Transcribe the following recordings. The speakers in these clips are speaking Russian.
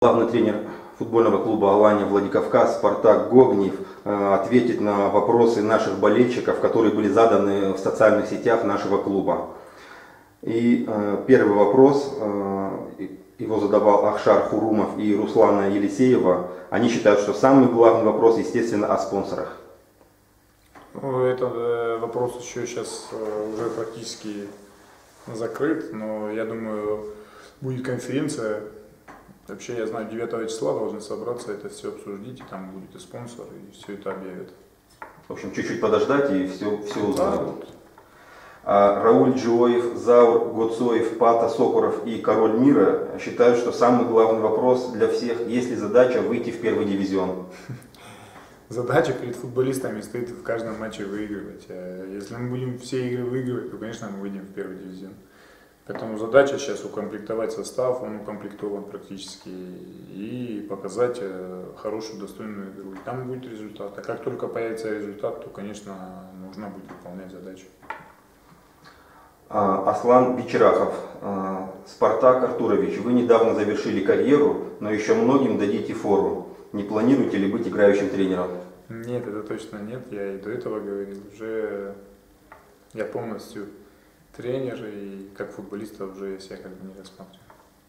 Главный тренер футбольного клуба «Алания» Владикавказ Спартак Гогниев ответит на вопросы наших болельщиков, которые были заданы в социальных сетях нашего клуба. И первый вопрос, его задавал Ахшар Хурумов и Руслана Елисеева. Они считают, что самый главный вопрос, естественно, о спонсорах. Этот вопрос еще сейчас уже практически закрыт, но я думаю, будет конференция. Вообще, я знаю, 9 числа должны собраться, это все обсудить, и там будет и спонсор, и все это объявят. В общем, чуть-чуть подождать и все узнать. Да, вот. Рауль Джоев, Заур Гоцоев, Пата Сокуров и Король Мира считают, что самый главный вопрос для всех, есть ли задача выйти в первый дивизион. Задача перед футболистами стоит в каждом матче выигрывать. Если мы будем все игры выигрывать, то, конечно, мы выйдем в первый дивизион. Поэтому задача сейчас укомплектовать состав, он укомплектован практически, и показать хорошую, достойную игру. И там будет результат. А как только появится результат, то, конечно, нужно будет выполнять задачу. Аслан Вечерахов, Спартак Артурович, вы недавно завершили карьеру, но еще многим дадите фору. Не планируете ли быть играющим тренером? Нет, это точно нет. Я и до этого говорил. Уже я полностью тренер, и как футболиста уже я себя как бы не рассматриваю.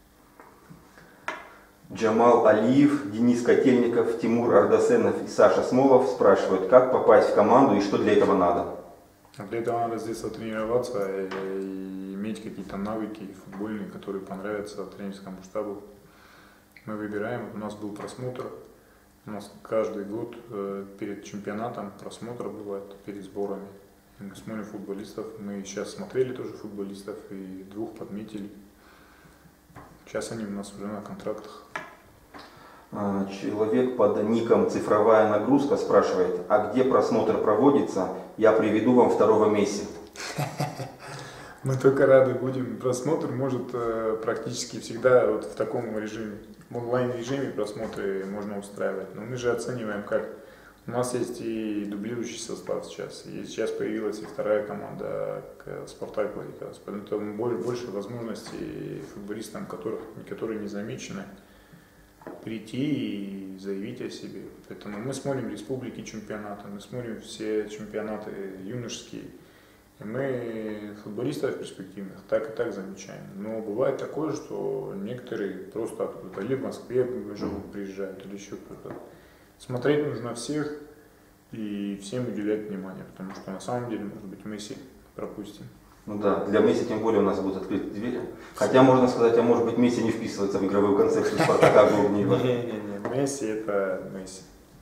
Джамал Алиев, Денис Котельников, Тимур Ардасенов и Саша Смолов спрашивают, как попасть в команду и что для этого надо? Для этого надо с детства тренироваться и иметь какие-то навыки футбольные, которые понравятся тренерскому штабу. Мы выбираем, у нас был просмотр, у нас каждый год перед чемпионатом просмотр бывает, перед сборами. Мы смотрим футболистов, мы сейчас смотрели тоже футболистов и 2 подметили. Сейчас они у нас уже на контрактах. Человек под ником «Цифровая нагрузка» спрашивает, а где просмотр проводится? Я приведу вам второго Месси. Мы только рады будем. Просмотр может практически всегда вот в таком режиме, в онлайн-режиме просмотры можно устраивать. Но мы же оцениваем как. У нас есть и дублирующий состав сейчас. И сейчас появилась и вторая команда Спартак Владикавказ. Поэтому больше возможностей футболистам, которые не замечены, прийти и заявить о себе. Поэтому мы смотрим республики чемпионата, мы смотрим все чемпионаты юношеские. И мы футболистов перспективных так и так замечаем. Но бывает такое, что некоторые просто откуда-то, или в Москве живут, приезжают, или еще кто-то. Смотреть нужно всех и всем уделять внимание, потому что на самом деле, может быть, Месси пропустим. Ну да, для Месси тем более у нас будут открыты двери. Хотя можно сказать, а может быть Месси не вписывается в игровую концепцию Спартака Гогниева. Не, Месси это Месси.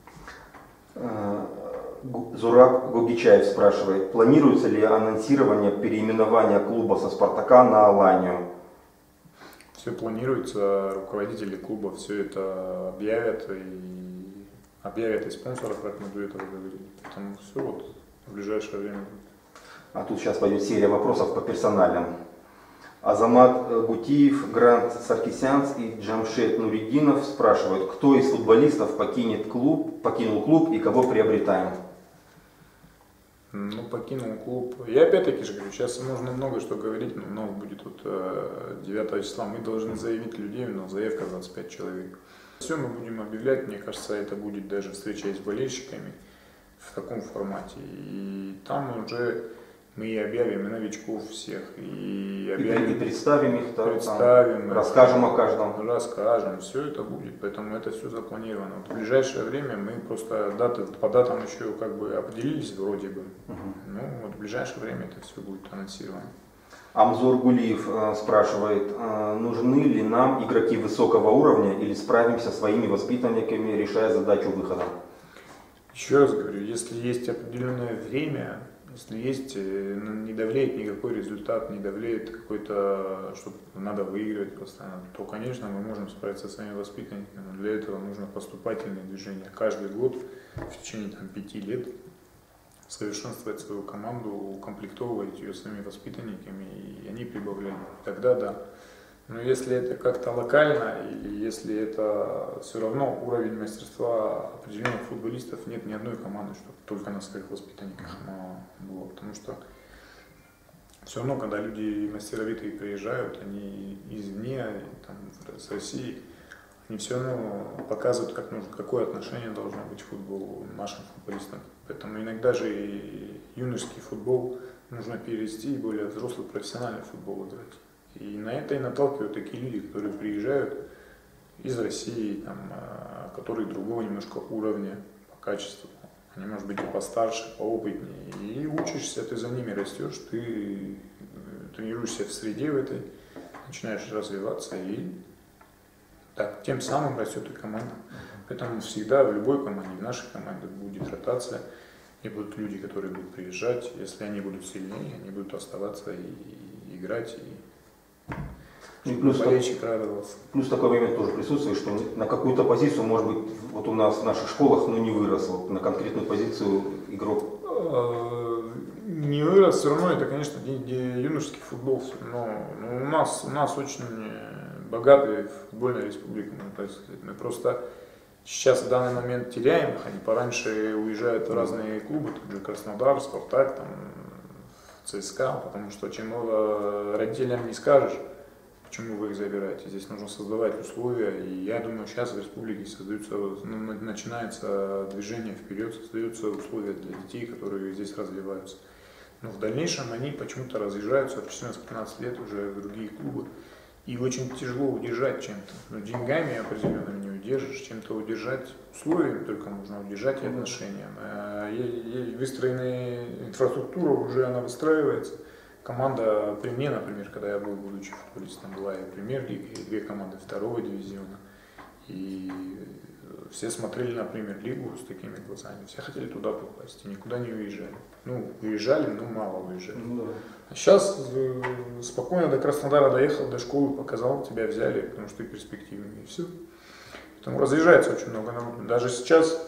Зураб Гогичаев спрашивает, планируется ли анонсирование переименования клуба со Спартака на Аланию? Все планируется, руководители клуба все это объявят и спонсоров, как мы до этого говорили. Поэтому все вот в ближайшее время будет. А тут сейчас пойдет серия вопросов по персональным. Азамат Гутиев, Грант Саркисянц и Джамшед Нуридинов спрашивают, кто из футболистов покинул клуб и кого приобретаем? Ну, покинул клуб. Я опять-таки же говорю, сейчас можно много что говорить, но много будет вот 9 числа. Мы должны заявить людей, но заявка 25 человек. Все мы будем объявлять, мне кажется, это будет даже встреча с болельщиками в таком формате. И там уже мы и объявим и новичков всех, и объявим, и представим их, представим, расскажем о каждом. Расскажем, все это будет, поэтому это все запланировано. Вот в ближайшее время мы просто по датам еще как бы определились вроде бы. Ну вот в ближайшее время это все будет анонсировано. Амзор Гулиев спрашивает, нужны ли нам игроки высокого уровня или справимся своими воспитанниками, решая задачу выхода? Еще раз говорю, если есть определенное время, если есть, не давлеет никакой результат, не давлеет какой-то, что надо выигрывать постоянно, то, конечно, мы можем справиться со своими воспитанниками, но для этого нужно поступательное движение. Каждый год, в течение 5 лет, совершенствовать свою команду, укомплектовывать ее своими воспитанниками, и они прибавляли. Тогда да. Но если это как-то локально, или если это все равно уровень мастерства определенных футболистов, нет ни одной команды, чтобы только на своих воспитанниках было. Потому что все равно, когда люди мастеровитые приезжают, они извне, там, с России, они все равно показывают, какое отношение должно быть к футболу нашим футболистам. Поэтому иногда же и юношеский футбол нужно перевести и более взрослый профессиональный футбол играть. И на это и наталкивают такие люди, которые приезжают из России, там, которые другого немножко уровня по качеству. Они, может быть, и постарше, поопытнее. И учишься, ты за ними растешь, ты тренируешься в среде в этой, начинаешь развиваться, и так, тем самым растет и команда. Поэтому всегда в любой команде, в нашей команде будет ротация, и будут люди, которые будут приезжать. Если они будут сильнее, они будут оставаться и играть, и плюс болельщик радовался. Плюс такой момент тоже присутствует, что на какую-то позицию, может быть, вот у нас в наших школах, не вырос, вот на конкретную позицию игрок. Не вырос, все равно это, конечно, юношеский футбол, но у нас очень богатая футбольная республика, можно так сказать. Мы просто сейчас в данный момент теряем их, они пораньше уезжают в разные клубы, тут же Краснодар, Спартак, там, ЦСКА, потому что чем родителям не скажешь, почему вы их забираете. Здесь нужно создавать условия, и я думаю, сейчас в республике начинается движение вперед, создаются условия для детей, которые здесь развиваются. Но в дальнейшем они почему-то разъезжаются в 14-15 лет уже в другие клубы. И очень тяжело удержать чем-то. Но деньгами определенно не удержишь, чем-то удержать условиями только можно удержать и отношениям. Выстроенная инфраструктура уже она выстраивается. Команда при мне, например, когда я был будучи футболистом, была и премьер-лига, и 2 команды 2-го дивизиона. И все смотрели на премьер-лигу с такими глазами. Все хотели туда попасть и никуда не уезжали. Уезжали, но мало уезжали. А сейчас спокойно до Краснодара доехал, до школы показал, тебя взяли, потому что ты перспективный, и все. Поэтому разъезжается очень много народу. Даже сейчас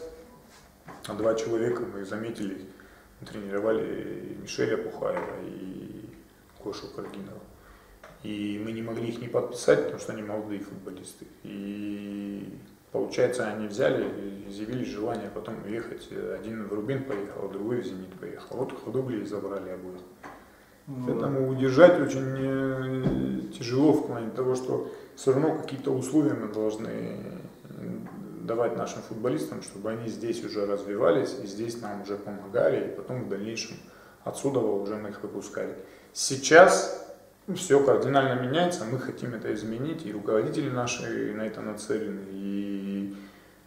2 человека мы заметили, тренировали Мишеля Пухаева и Кошу Каргинова. И мы не могли их не подписать, потому что они молодые футболисты. И получается, они взяли и изъявили желание потом уехать. Один в Рубин поехал, а другой в Зенит поехал. Вот Худугли и забрали обоих. Поэтому удержать очень тяжело в плане того, что все равно какие-то условия мы должны давать нашим футболистам, чтобы они здесь уже развивались, и здесь нам уже помогали, и потом в дальнейшем отсюда уже мы их выпускали. Сейчас все кардинально меняется, мы хотим это изменить, и руководители наши на это нацелены, и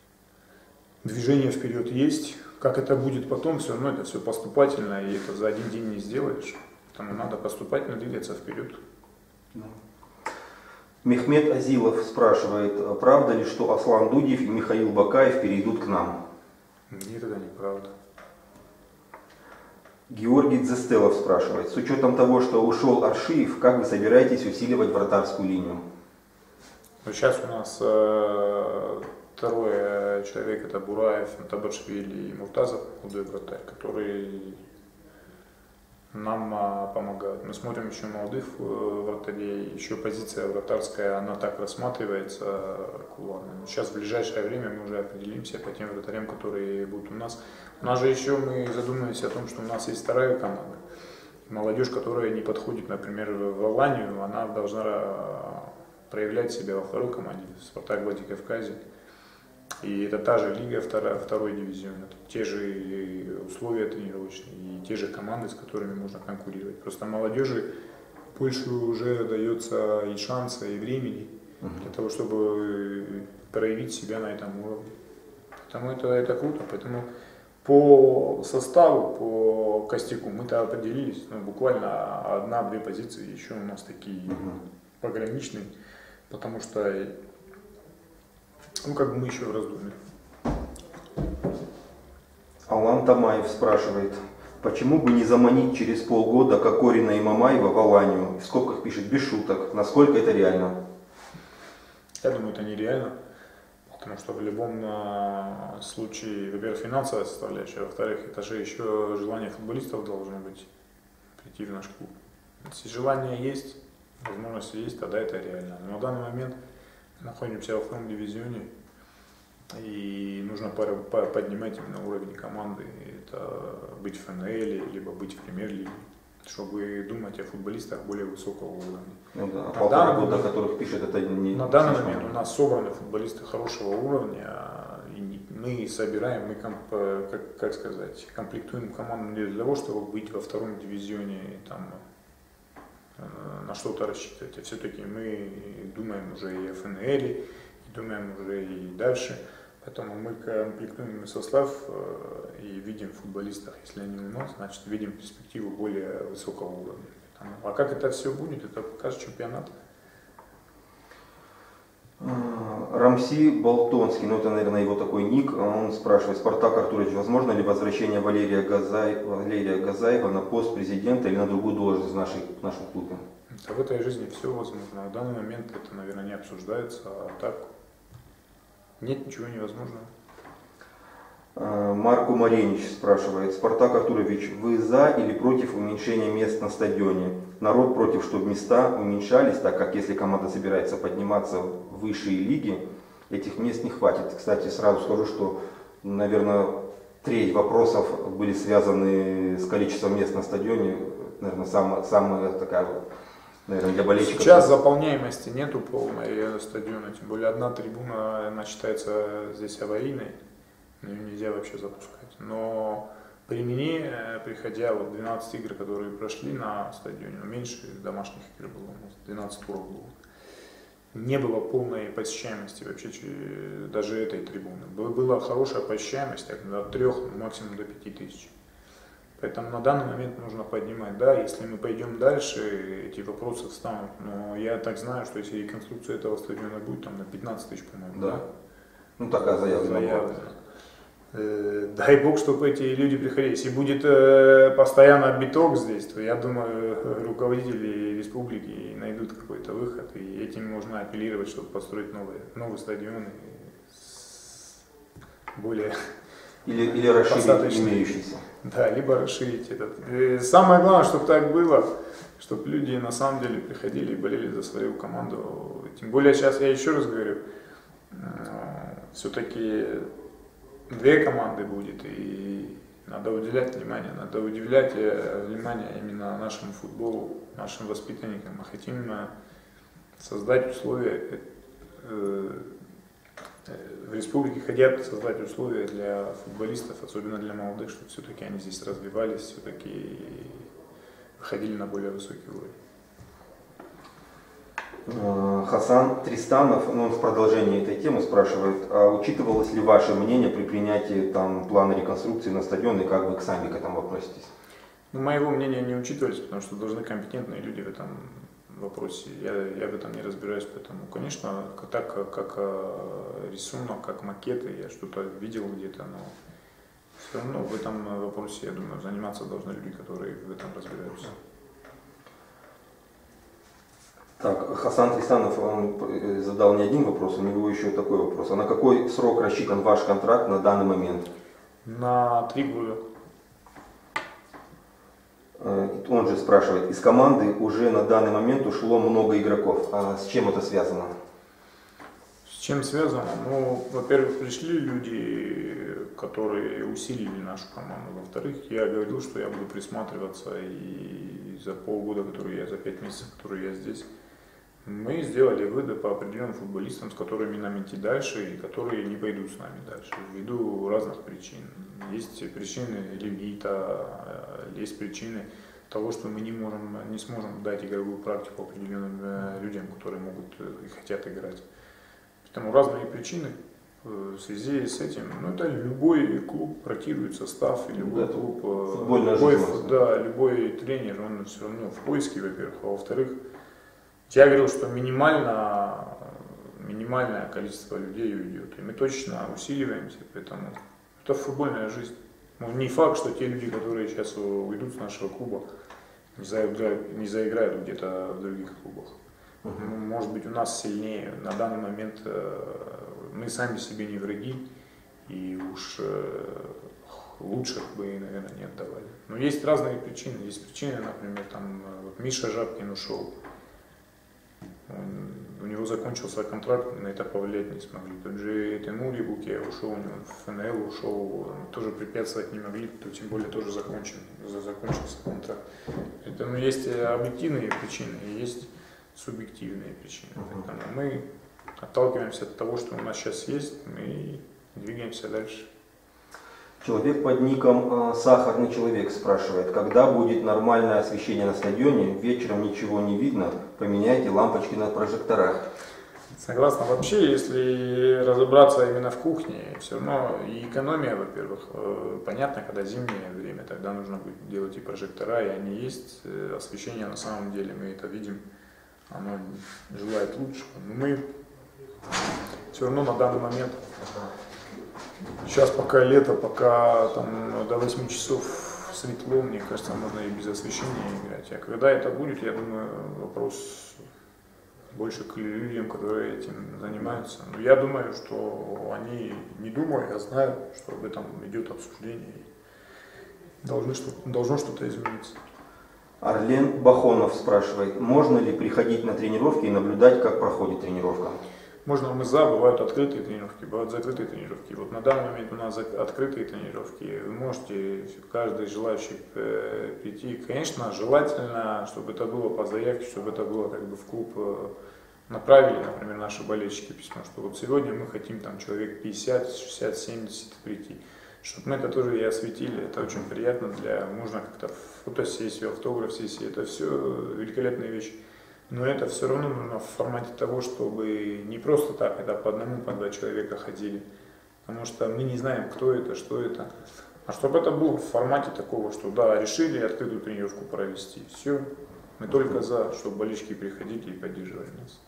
движение вперед есть. Как это будет потом, все равно это все поступательно, и это за один день не сделаешь. Поэтому надо поступательно двигаться вперед. Мехмед Азилов спрашивает, правда ли, что Аслан Дудев и Михаил Бакаев перейдут к нам? Нет, это неправда. Георгий Дзестелов спрашивает, с учетом того, что ушел Аршиев, как вы собираетесь усиливать вратарскую линию? Сейчас у нас 2 человек, это Бураев, Табашвили и Муртазов, худой вратарь, которые нам помогают. Мы смотрим еще молодых вратарей, еще позиция вратарская, она так рассматривается. Сейчас в ближайшее время мы уже определимся по тем вратарям, которые будут у нас. У нас же еще мы задумываемся о том, что у нас есть 2-я команда. Молодежь, которая не подходит, например, в Аланию, она должна проявлять себя во 2-й команде, в Спартак Владикавказе. И это та же лига, 2-й дивизион, это те же условия тренировочные и те же команды, с которыми можно конкурировать. Просто молодежи больше уже дается и шанса, и времени для того, чтобы проявить себя на этом уровне. Поэтому это круто. Поэтому по составу, по костяку мы-то определились, буквально 1-2 позиции еще у нас такие пограничные, потому что мы еще в раздумье. Алан Тамаев спрашивает, почему бы не заманить через полгода Кокорина и Мамаева в Аланию? В скобках пишет, без шуток. Насколько это реально? Я думаю, это нереально. Потому что в любом случае, во-первых, финансовая составляющая, во-вторых, это же еще желание футболистов должно быть прийти в наш клуб. Если желание есть, возможность есть, тогда это реально. Но на данный момент находимся во 2-м дивизионе, и нужно поднимать именно уровень команды. Это быть в ФНЛ, либо быть в премьер-лиге. чтобы думать о футболистах более высокого уровня. Ну да, На данный года, о момент, которых пишет, это не... на данный момент у нас собраны футболисты хорошего уровня, и мы собираем, мы как сказать, комплектуем команду не для того, чтобы быть во втором дивизионе и там на что-то рассчитывать, а все-таки мы думаем уже и о ФНЛ, и думаем уже и дальше. Поэтому мы комплектуем состав и видим в футболистах, если они у нас, значит видим перспективу более высокого уровня. А как это все будет, это покажет чемпионат. Рамси Болтонский, ну это, наверное, его такой ник, он спрашивает: Спартак Артурович, возможно ли возвращение Валерия Газаева на пост президента или на другую должность в нашем клубе? А в этой жизни все возможно. В данный момент это, наверное, не обсуждается, а так нет ничего невозможного. Марко Маренич спрашивает: Спартак Артурович, вы за или против уменьшения мест на стадионе? Народ против, чтобы места уменьшались, так как если команда собирается подниматься в высшие лиги, этих мест не хватит. Кстати, сразу скажу, что, наверное, треть вопросов были связаны с количеством мест на стадионе. Наверное, самая такая, наверное, для болельщиков. Сейчас заполняемости нету полной стадиона, тем более одна трибуна, она считается здесь аварийной, ее нельзя вообще запускать. Но при мне, приходя вот 12 игр, которые прошли на стадионе, меньше домашних игр было, 12 туров было, не было полной посещаемости вообще даже этой трибуны. Была хорошая посещаемость, от 3, максимум до 5 тысяч. Поэтому на данный момент нужно поднимать. Да, если мы пойдем дальше, эти вопросы встанут. Но я так знаю, что если реконструкция этого стадиона будет, там на 15 тысяч, по-моему. Да. Ну такая заявлена. Дай бог, чтобы эти люди приходили. Если будет постоянно биток здесь, то я думаю, руководители республики найдут какой-то выход. И этим можно апеллировать, чтобы построить новый стадион. Более... Или расширить имеющийся. Да, либо расширить этот. И самое главное, чтобы так было, чтобы люди на самом деле приходили и болели за свою команду. Тем более сейчас, я еще раз говорю, все-таки 2 команды будет, и надо уделять внимание. Надо уделять внимание именно нашему футболу, нашим воспитанникам. Мы хотим создать условия, в республике хотят создать условия для футболистов, особенно для молодых, чтобы все-таки они здесь развивались, все-таки выходили на более высокий уровень. Хасан Тристанов, он в продолжении этой темы спрашивает: а учитывалось ли ваше мнение при принятии плана реконструкции на стадион, и как вы сами к этому относитесь? Ну, моего мнения не учитывались, потому что должны компетентные люди в этом вопросе. Я в этом не разбираюсь, поэтому, конечно, так как рисунок, как макеты, я что-то видел где-то, но все равно в этом вопросе, я думаю, заниматься должны люди, которые в этом разбираются. Так, Хасан Тристанов, он задал не один вопрос, у него еще такой вопрос. А на какой срок рассчитан ваш контракт на данный момент? На 3 года. Он же спрашивает: из команды уже на данный момент ушло много игроков. А с чем это связано? С чем связано? Ну, во-первых, пришли люди, которые усилили нашу команду. Во-вторых, я говорил, что я буду присматриваться, и за полгода, за 5 месяцев, которые я здесь, мы сделали выводы по определенным футболистам, с которыми нам идти дальше и которые не пойдут с нами дальше, ввиду разных причин. Есть причины лимита, есть причины того, что мы не сможем дать игровую практику определенным людям, которые могут и хотят играть. Поэтому разные причины. В связи с этим, ну это любой клуб ротирует состав, и любой клуб, любой тренер, он все равно в поиске, во-первых, а во-вторых, я говорил, что минимальное количество людей уйдет, и мы точно усиливаемся, поэтому это футбольная жизнь. Ну, не факт, что те люди, которые сейчас уйдут с нашего клуба, не заиграют где-то в других клубах. Может быть, у нас сильнее. На данный момент мы сами себе не враги, и уж лучших бы, наверное, не отдавали. Но есть разные причины. Есть причины, например, там вот Миша Жабкин ушел. У него закончился контракт, на это повлиять не смогли. Тот же Тимур Ебуке ушел, у него в ФНЛ ушел, тоже препятствовать не могли, то тем более тоже закончился контракт. Поэтому есть объективные причины и есть субъективные причины. Поэтому мы отталкиваемся от того, что у нас сейчас есть, и двигаемся дальше. Человек под ником Сахарный человек спрашивает, когда будет нормальное освещение на стадионе, вечером ничего не видно, поменяйте лампочки на прожекторах. Согласна. Вообще, если разобраться именно в кухне, все равно и экономия, во-первых, понятно, когда зимнее время, тогда нужно будет делать и прожектора, и они есть, освещение на самом деле, мы это видим, оно желает лучшего, но мы все равно на данный момент, сейчас пока лето, пока там до 8 часов светло, мне кажется, можно и без освещения играть. А когда это будет, я думаю, вопрос больше к людям, которые этим занимаются. Но я думаю, что они не думают, а знают, что об этом идет обсуждение. И должно что-то измениться. Арлен Бахонов спрашивает, можно ли приходить на тренировки и наблюдать, как проходит тренировка? Можно, мы за, бывают открытые тренировки, бывают закрытые тренировки. Вот на данный момент у нас открытые тренировки. Вы можете, каждый желающий прийти. Конечно, желательно, чтобы это было по заявке, чтобы это было как бы в клуб направили, например, наши болельщики письмо, что вот сегодня мы хотим там человек 50, 60, 70 прийти. Чтобы мы это тоже и осветили, это очень приятно можно как-то фотосессию, автограф-сессию, это все великолепные вещи. Но это все равно нужно в формате того, чтобы не просто так, это по одному, по два человека ходили. Потому что мы не знаем, кто это, что это. А чтобы это было в формате такого, что да, решили открытую тренировку провести. Все. Мы только за, чтобы болельщики приходили и поддерживали нас.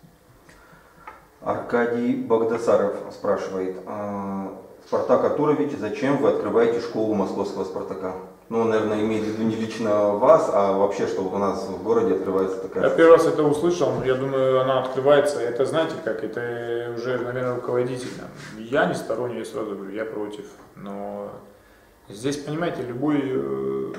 Аркадий Багдасаров спрашивает, Спартак Артурович, зачем вы открываете школу московского Спартака? Ну, наверное, имеет в виду не лично вас, а вообще, что вот у нас в городе открывается такая... Я первый раз это услышал, но я думаю, она открывается. Это, знаете, как, это уже, наверное, руководитель. Я не сторонник, я сразу говорю, я против. Но здесь, понимаете, любой,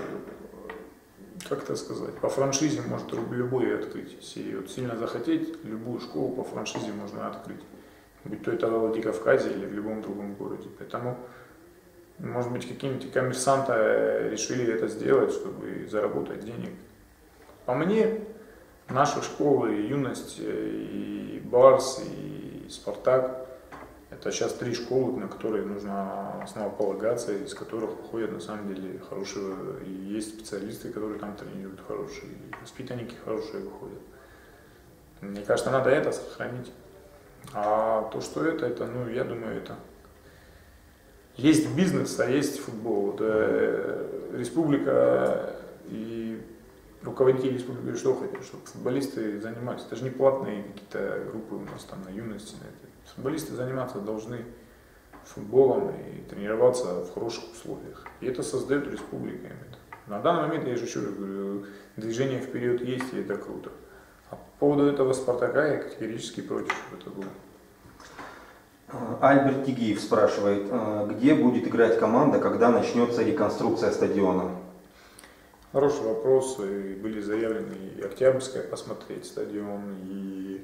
как это сказать, по франшизе может любой открыть. Если вот сильно захотеть, любую школу по франшизе можно открыть. Будь то это в Владикавказе или в любом другом городе. Поэтому... Может быть, какие-нибудь коммерсанты решили это сделать, чтобы заработать денег. По мне, наши школы, и Юность, и Барс, и Спартак, это сейчас 3 школы, на которые нужно основополагаться, из которых уходят на самом деле хорошие, и есть специалисты, которые там тренируют хорошие, и воспитанники хорошие выходят. Мне кажется, надо это сохранить. А то, что это, ну, я думаю, это... Есть бизнес, а есть футбол. Вот, республика и руководители республики что хотят, чтобы футболисты занимались. Это же не платные какие-то группы у нас там на Юности. Футболисты заниматься должны футболом и тренироваться в хороших условиях. И это создает республика. На данный момент, я же еще раз говорю, движение вперед есть, и это круто. А по поводу этого Спартака я категорически против, чтобы это было. Альберт Тигиев спрашивает, где будет играть команда, когда начнется реконструкция стадиона? Хороший вопрос. И были заявлены и Октябрьская посмотреть стадион, и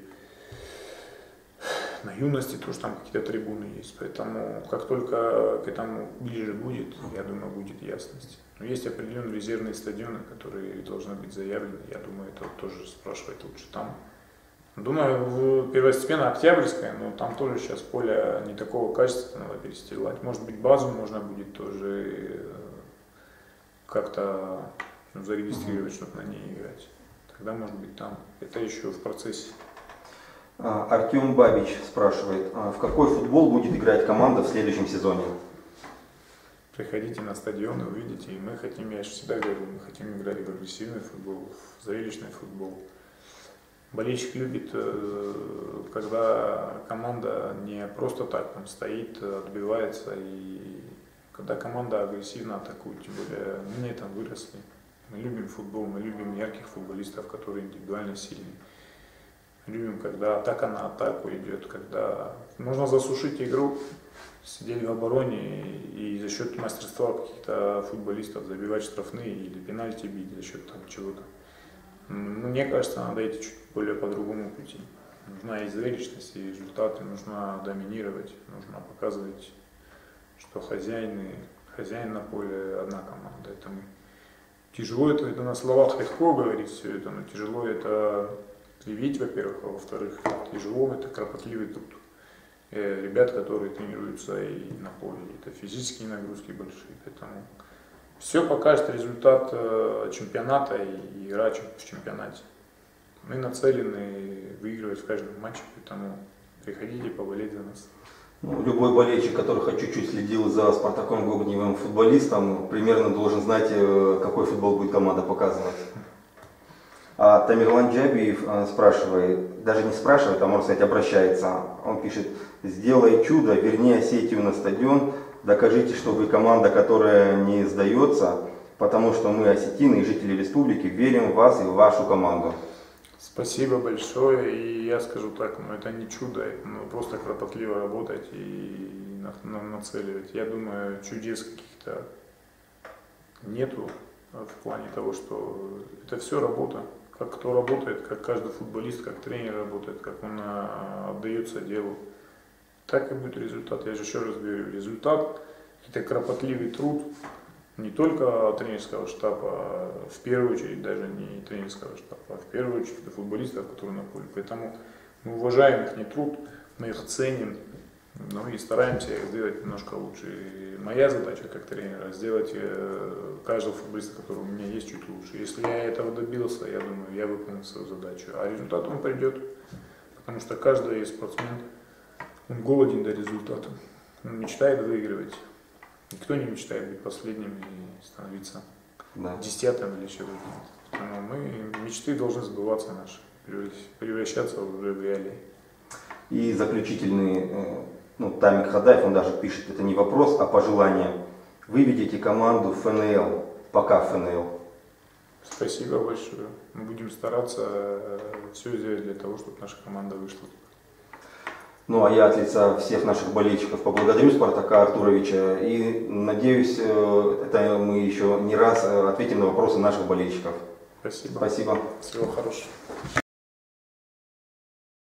на Юности тоже там какие-то трибуны есть. Поэтому как только к этому ближе будет, я думаю, будет ясность. Но есть определенные резервные стадионы, которые должны быть заявлены. Я думаю, это тоже спрашивать лучше там. Думаю, первостепенно Октябрьская, но там тоже сейчас поле не такого качества, надо перестилать. Может быть, базу можно будет тоже как-то зарегистрировать, чтобы на ней играть. Тогда, может быть, там. Это еще в процессе. Артем Бабич спрашивает, в какой футбол будет играть команда в следующем сезоне? Приходите на стадион и увидите. И мы хотим, я же всегда говорю, мы хотим играть в агрессивный футбол, в зрелищный футбол. Болельщик любит, когда команда не просто так там стоит, отбивается, и когда команда агрессивно атакует, тем более мы на этом выросли. Мы любим футбол, мы любим ярких футболистов, которые индивидуально сильны. Любим, когда атака на атаку идет, когда можно засушить игру, сидеть в обороне и за счет мастерства каких-то футболистов забивать штрафные или пенальти бить за счет там чего-то. Мне кажется, надо идти чуть более по другому пути. Нужна и зрелищность, и результаты, нужно доминировать, нужно показывать, что хозяин на поле одна команда. Это мы. Тяжело это на словах легко говорить все это, но тяжело это привить, во-первых, а во-вторых, тяжело это кропотливый труд. Ребят, которые тренируются и на поле, это физические нагрузки большие, поэтому все покажет результат чемпионата и игра в чемпионате. Мы нацелены выигрывать в каждом матче, поэтому приходите поболеть за нас. Ну, любой болельщик, который хоть чуть-чуть следил за Спартаком Гогневым футболистом, примерно должен знать, какой футбол будет команда показывать. А Тамерлан Джабиев спрашивает, даже не спрашивает, а можно сказать обращается. Он пишет: сделай чудо, верни Осетию на стадион, докажите, что вы команда, которая не сдается, потому что мы, осетины и жители республики, верим в вас и в вашу команду. Спасибо большое, и я скажу так, это не чудо, это просто кропотливо работать и нацеливать. Я думаю, чудес каких-то нету в плане того, что это все работа. Как кто работает, как каждый футболист, как тренер работает, как он отдается делу. Так и будет результат. Я же еще раз говорю, результат – это кропотливый труд не только тренерского штаба, в первую очередь даже не тренерского штаба, а в первую очередь футболистов, которые на поле. Поэтому мы уважаем их труд, мы их ценим, ну и стараемся их сделать немножко лучше. И моя задача как тренера – сделать каждого футболиста, который у меня есть, чуть лучше. Если я этого добился, я думаю, я выполнил свою задачу. А результат он придет, потому что каждый спортсмен, он голоден до результата. Он мечтает выигрывать. Никто не мечтает быть последним и становиться десятым или что-то. Но мечты должны сбываться наши, превращаться уже в реалии. И заключительный Тамик Хадаев, он даже пишет, это не вопрос, а пожелание. Выведите команду в ФНЛ, пока ФНЛ. Спасибо большое. Мы будем стараться все сделать для того, чтобы наша команда вышла. Ну а я от лица всех наших болельщиков поблагодарю Спартака Артуровича и надеюсь, это мы еще не раз ответим на вопросы наших болельщиков. Спасибо. Спасибо. Всего хорошего.